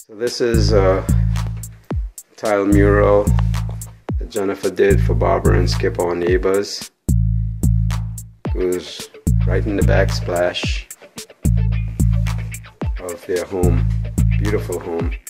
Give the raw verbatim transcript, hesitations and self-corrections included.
So this is a tile mural that Jennifer did for Barbara and Skip, our neighbors. Goes right in the backsplash of their home. Beautiful home.